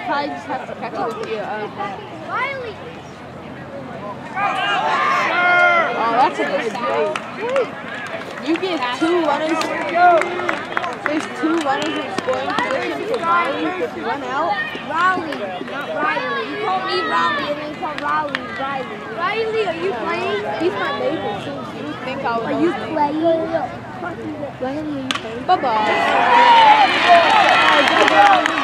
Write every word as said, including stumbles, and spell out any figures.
probably just have to catch it with you. Um, Riley. oh, that's a good play. You get two runners. There's two runners in scoring position for Riley with one out. Raleigh, not Riley. You call me Raleigh and then you call Raleigh Riley. Riley, are you playing? He's my neighbor too. You would think I would. Are you playing? Riley, are you playing? Bye bye.